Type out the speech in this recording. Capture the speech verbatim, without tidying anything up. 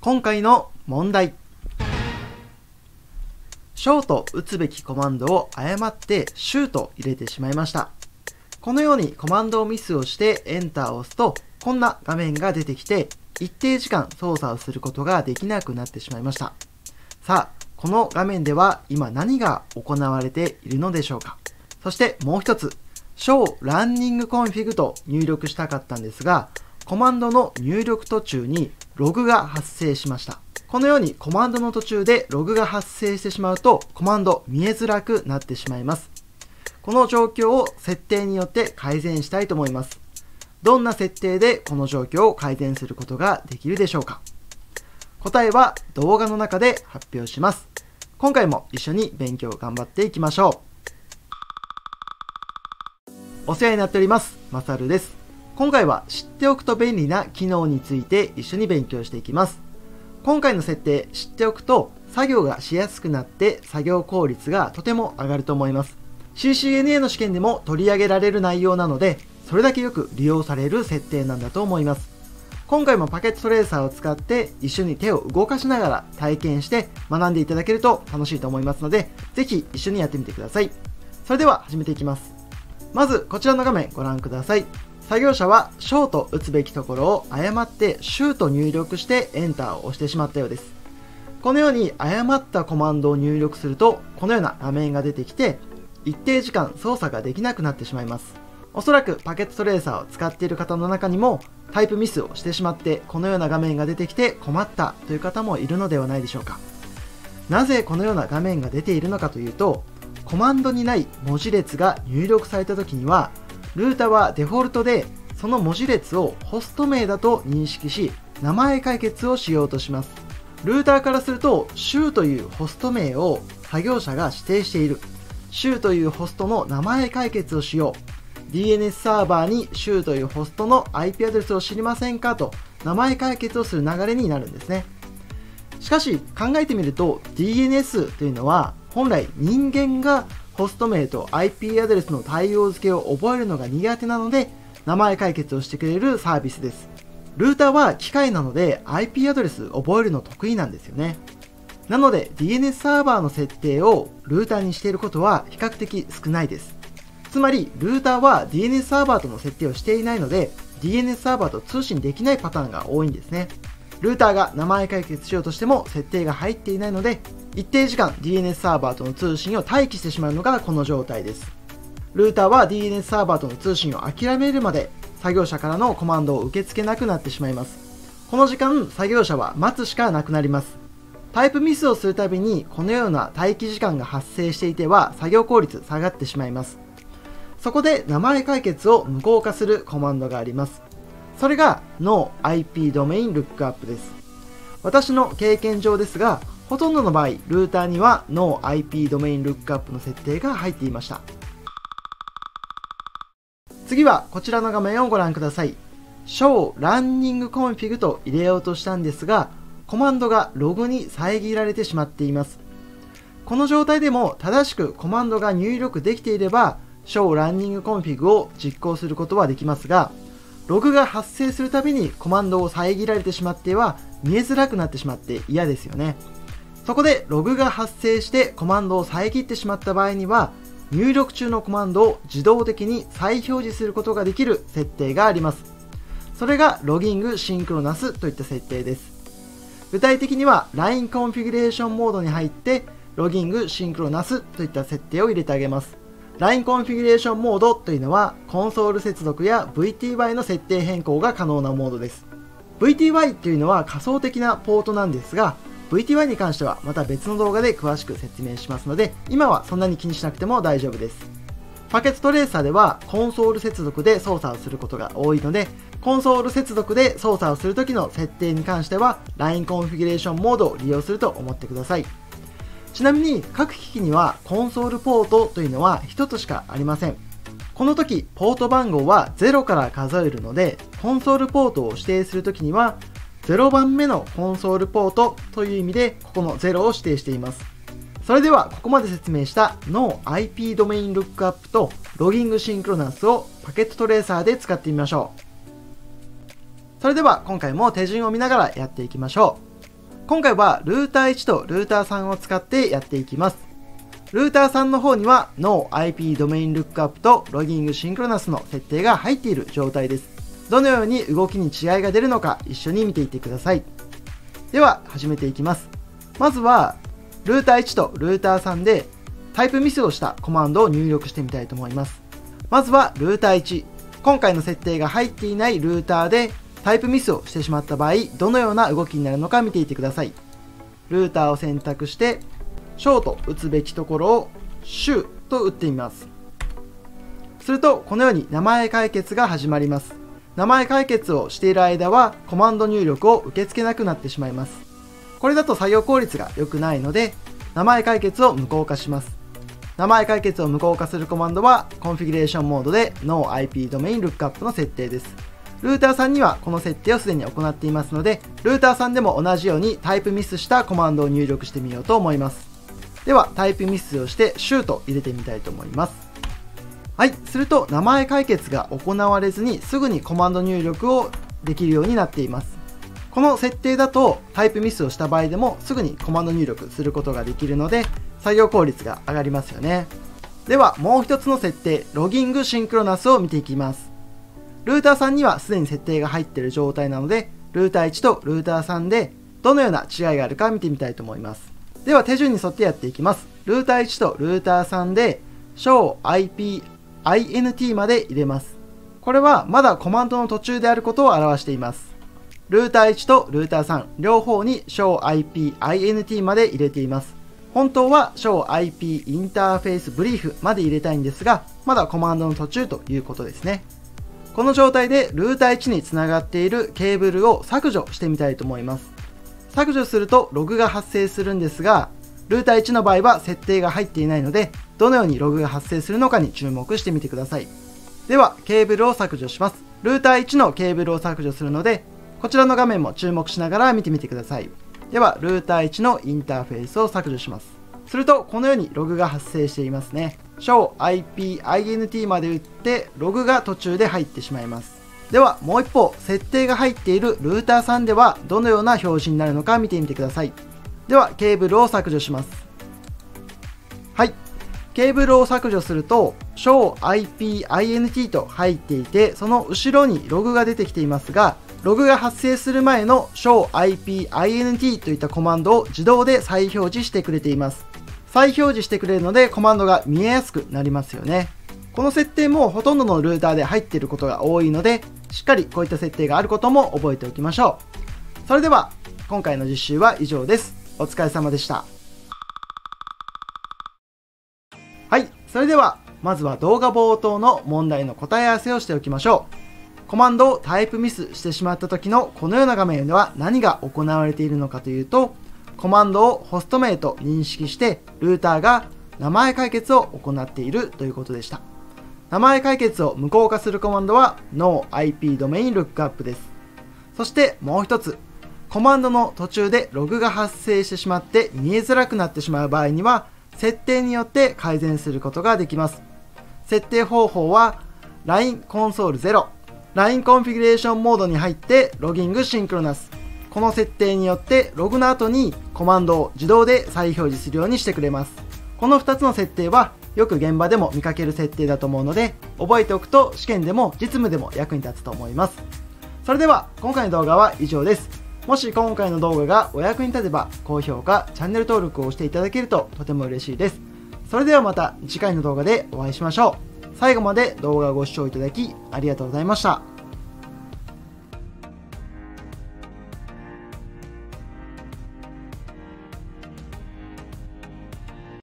今回の問題。ショート打つべきコマンドを誤ってシュート入れてしまいました。このようにコマンドをミスをしてエンターを押すと、こんな画面が出てきて、一定時間操作をすることができなくなってしまいました。さあ、この画面では今何が行われているのでしょうか。そしてもう一つ、Show Running Config と入力したかったんですが、コマンドの入力途中にログが発生しました。このようにコマンドの途中でログが発生してしまうと、コマンド見えづらくなってしまいます。この状況を設定によって改善したいと思います。どんな設定でこの状況を改善することができるでしょうか。答えは動画の中で発表します。今回も一緒に勉強頑張っていきましょう。お世話になっております。まさるです。今回は知っておくと便利な機能について一緒に勉強していきます。今回の設定知っておくと作業がしやすくなって作業効率がとても上がると思います。シーシーエヌエー の試験でも取り上げられる内容なので、それだけよく利用される設定なんだと思います。今回もパケットトレーサーを使って一緒に手を動かしながら体験して学んでいただけると楽しいと思いますので、ぜひ一緒にやってみてください。それでは始めていきます。まずこちらの画面ご覧ください。作業者はショート打つべきところを誤ってシュート入力してエンターを押してしまったようです。このように誤ったコマンドを入力すると、このような画面が出てきて、一定時間操作ができなくなってしまいます。おそらくパケットトレーサーを使っている方の中にもタイプミスをしてしまってこのような画面が出てきて困ったという方もいるのではないでしょうか。なぜこのような画面が出ているのかというと、コマンドにない文字列が入力された時にはルータはデフォルトでその文字列をホスト名だと認識し、名前解決をしようとします。ルーターからするとシューというホスト名を作業者が指定している。シューというホストの名前解決をしよう。ディーエヌエス サーバーにシューというホストの アイピー アドレスを知りませんかと名前解決をする流れになるんですね。しかし考えてみると ディーエヌエス というのは本来人間がホスト名と アイピー アドレスの対応付けを覚えるのが苦手なので名前解決をしてくれるサービスです。ルーターは機械なので アイピー アドレス覚えるの得意なんですよね。なので ディーエヌエス サーバーの設定をルーターにしていることは比較的少ないです。つまりルーターは ディーエヌエス サーバーとの設定をしていないので ディーエヌエス サーバーと通信できないパターンが多いんですね。ルーターが名前解決しようとしても設定が入っていないので一定時間 ディーエヌエス サーバーとの通信を待機してしまうのがこの状態です。ルーターは ディーエヌエス サーバーとの通信を諦めるまで作業者からのコマンドを受け付けなくなってしまいます。この時間作業者は待つしかなくなります。タイプミスをするたびにこのような待機時間が発生していては作業効率下がってしまいます。そこで名前解決を無効化するコマンドがあります。それが ノーアイピー Domain Lookup です。私の経験上ですが、ほとんどの場合、ルーターには ノーアイピー Domain Lookup の設定が入っていました。次はこちらの画面をご覧ください。Show Running Config と入れようとしたんですが、コマンドがログに遮られてしまっています。この状態でも正しくコマンドが入力できていれば、Show Running Config を実行することはできますが、ログが発生するたびにコマンドを遮られてしまっては見えづらくなってしまって嫌ですよね。そこでログが発生してコマンドを遮ってしまった場合には、入力中のコマンドを自動的に再表示することができる設定があります。それがロギングシンクロナスといった設定です。具体的には ライン コンフィギュレーションモードに入ってロギングシンクロナスといった設定を入れてあげます。ライン コンフィギュレーションモードというのはコンソール接続や ブイティーワイ の設定変更が可能なモードです。ブイティーワイ というのは仮想的なポートなんですが、 ブイティーワイ に関してはまた別の動画で詳しく説明しますので、今はそんなに気にしなくても大丈夫です。パケットトレーサーではコンソール接続で操作をすることが多いので、コンソール接続で操作をするときの設定に関しては ライン コンフィギュレーションモードを利用すると思ってください。ちなみに各機器にはコンソールポートというのはひとつしかありません。この時ポート番号はゼロから数えるので、コンソールポートを指定するときにはゼロばんめのコンソールポートという意味でここのゼロを指定しています。それではここまで説明した ノーアイピー Domain Lookup とロギングシンクロナスをパケットトレーサーで使ってみましょう。それでは今回も手順を見ながらやっていきましょう。 今回はルーターいちとルーターさんを使ってやっていきます。ルーターさんの方には ノーアイピー ドメインルックアップとロギングシンクロナスの設定が入っている状態です。どのように動きに違いが出るのか一緒に見ていってください。では始めていきます。まずはルーターいちとルーターさんでタイプミスをしたコマンドを入力してみたいと思います。まずはルーターいち、今回の設定が入っていないルーターでタイプミスをしてしまった場合、どのような動きになるのか見ていてください。ルーターを選択してショート打つべきところをシューと打ってみます。するとこのように名前解決が始まります。名前解決をしている間はコマンド入力を受け付けなくなってしまいます。これだと作業効率が良くないので、名前解決を無効化します。名前解決を無効化するコマンドはコンフィギュレーションモードで ノーアイピー ドメインルックアップの設定です。ルーターさんにはこの設定をすでに行っていますので、ルーターさんでも同じようにタイプミスしたコマンドを入力してみようと思います。ではタイプミスをしてシュート入れてみたいと思います。はい、すると名前解決が行われずにすぐにコマンド入力をできるようになっています。この設定だとタイプミスをした場合でもすぐにコマンド入力することができるので作業効率が上がりますよね。ではもう一つの設定、ロギングシンクロナスを見ていきます。ルーターさんにはすでに設定が入っている状態なので、ルーターいちとルーターさんでどのような違いがあるか見てみたいと思います。では手順に沿ってやっていきます。ルーターいちとルーターさんで ショーアイピーアイエヌティー まで入れます。これはまだコマンドの途中であることを表しています。ルーターいちとルーターさん両方に ショーアイピーアイエヌティー まで入れています。本当は ショーアイピーインターフェースブリーフまで入れたいんですが、まだコマンドの途中ということですね。この状態でルーターいちにつながっているケーブルを削除してみたいと思います。削除するとログが発生するんですが、ルーターいちの場合は設定が入っていないので、どのようにログが発生するのかに注目してみてください。ではケーブルを削除します。ルーターいちのケーブルを削除するので、こちらの画面も注目しながら見てみてください。ではルーターいちのインターフェースを削除します。するとこのようにログが発生していますね。ショーアイピーアイエヌティー まで打ってログが途中で入ってしまいます。ではもう一方、設定が入っているルーターさんではどのような表示になるのか見てみてください。ではケーブルを削除します。はい、ケーブルを削除すると ショーアイピーアイエヌティー と入っていて、その後ろにログが出てきていますが、ログが発生する前の ショーアイピーアイエヌティー といったコマンドを自動で再表示してくれています。再表示してくれるのでコマンドが見えやすくなりますよね。この設定もほとんどのルーターで入っていることが多いので、しっかりこういった設定があることも覚えておきましょう。それでは今回の実習は以上です。お疲れ様でした。はい、それではまずは動画冒頭の問題の答え合わせをしておきましょう。コマンドをタイプミスしてしまった時のこのような画面では何が行われているのかというと、コマンドをホスト名と認識してルーターが名前解決を行っているということでした。名前解決を無効化するコマンドは ノーアイピー ドメインルックアップです。そしてもう一つ、コマンドの途中でログが発生してしまって見えづらくなってしまう場合には、設定によって改善することができます。設定方法は ライン コンソールゼロ、ライン コンフィギュレーションモードに入ってロギングシンクロナス。この設定によってログの後にコマンドを自動で再表示するようにしてくれます。このふたつの設定はよく現場でも見かける設定だと思うので、覚えておくと試験でも実務でも役に立つと思います。それでは今回の動画は以上です。もし今回の動画がお役に立てば高評価、チャンネル登録をしていただけるととても嬉しいです。それではまた次回の動画でお会いしましょう。最後まで動画をご視聴いただきありがとうございました。